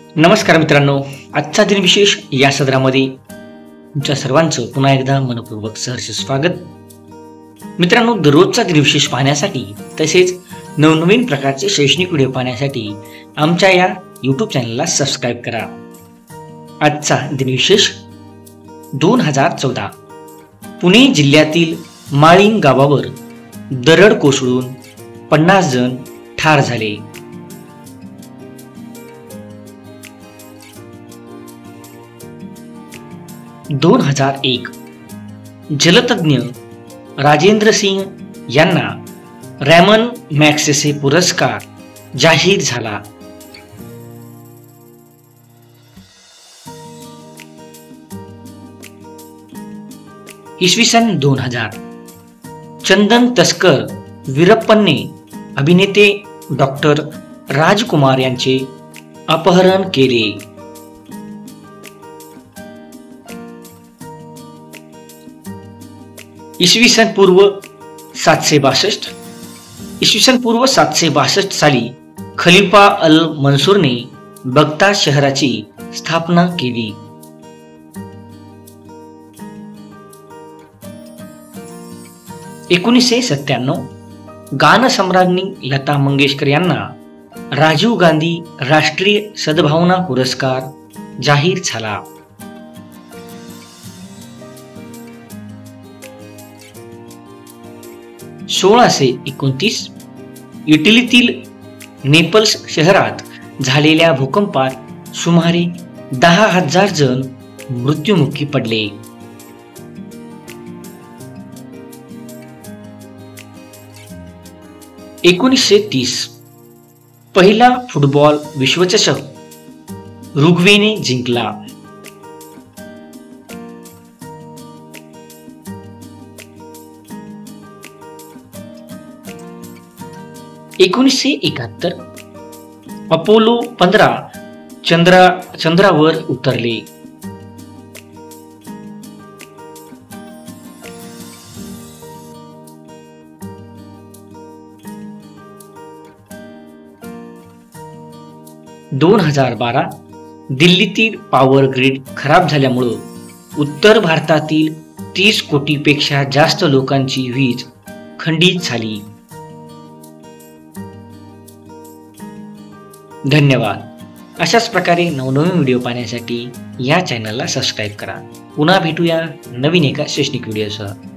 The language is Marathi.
नमस्कार मित्रांनो, आजचा दिन विशेष या सदरामध्ये तुमच्या सर्वांचं पुन्हा एकदा मनपूर्वक सहर्ष स्वागत. मित्रांनो, दररोजचा दिन विशेष पाहण्यासाठी तसेच नवनवीन प्रकारचे शैक्षणिक व्हिडिओ पाहण्यासाठी आमच्या या YouTube चॅनलला सबस्क्राईब करा. आजचा दिनविशेष 2014 पुणे जिल्ह्यातील माळिंग गावावर दरड कोसळून 50 जण ठार झाले. 2001 जलतज्ञ राजेंद्र सिंग यांना रॅमन मॅगसेसे पुरस्कार जाहीर झाला. इसवी सन 2000 चंदन तस्कर वीरप्पनने अभिनेते डॉक्टर राजकुमार यांचे अपहरण केले. इसवी सन पूर्व 762 साली खलिफा अल मंसूरने बगदाद शहराची स्थापना केली. .1997 गानसम्राज्ञी लता मंगेशकर यांना राजीव गांधी राष्ट्रीय सद्भावना पुरस्कार जाहीर झाला. .1629 इटलीतील नेपल्स शहरात झालेल्या भूकंपात सुमारे 10,000 जण मृत्युमुखी पडले. .1930 पहिला फुटबॉल विश्वचषक रुग्वेने जिंकला. .1971 अपोलो 15 चंद्रावर उतरले. .2012 दिल्लीतील पॉवर ग्रीड खराब झाल्यामुळे उत्तर भारतातील 30 कोटीपेक्षा जास्त लोकांची वीज खंडित झाली. धन्यवाद. अशाच प्रकारे नवनवीन व्हिडिओ पाहण्यासाठी या चॅनलला सबस्क्राईब करा. पुन्हा भेटूया नवीन एका शैक्षणिक व्हिडिओसह.